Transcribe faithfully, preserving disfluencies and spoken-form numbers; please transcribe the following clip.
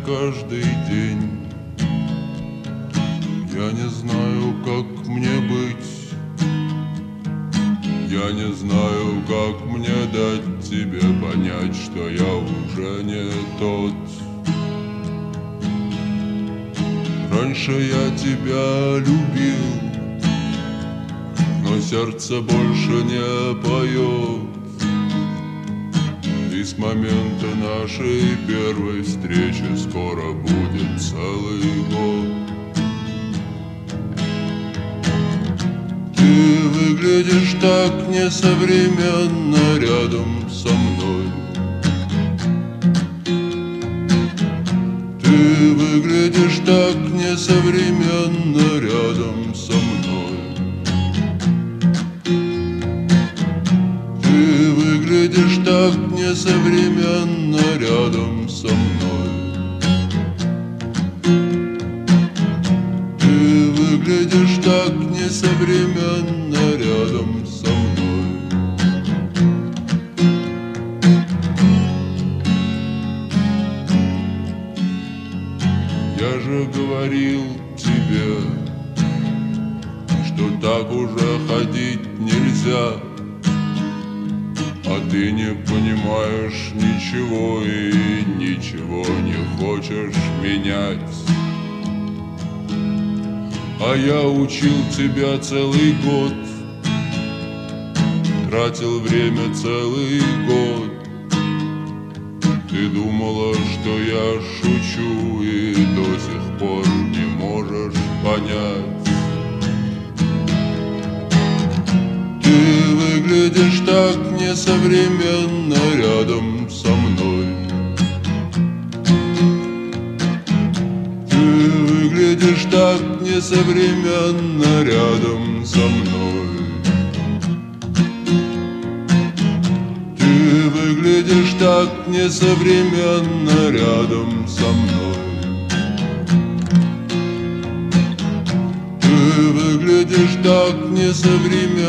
каждый день. Я не знаю, как мне быть. Я не знаю, как мне дать тебе понять, что я уже не тот. Раньше я тебя любил, но сердце больше не поет. И с момента нашей первой встречи скоро будет целый год. Ты выглядишь так несовременно рядом со мной. Ты выглядишь так несовременно рядом со мной. Ты выглядишь так несовременно рядом со мной. Ты выглядишь так несовременно рядом со мной. Я же говорил тебе, что так уже ходить нельзя, а ты не понимаешь ничего и ничего не хочешь менять. А я учил тебя целый год, тратил время целый год. Ты думала, что я шучу, и до сих пор не можешь понять. Ты выглядишь так несовременно рядом со мной. Ты выглядишь так несовременно рядом со мной. Ты выглядишь так несовременно рядом со мной. Ты выглядишь так несовременно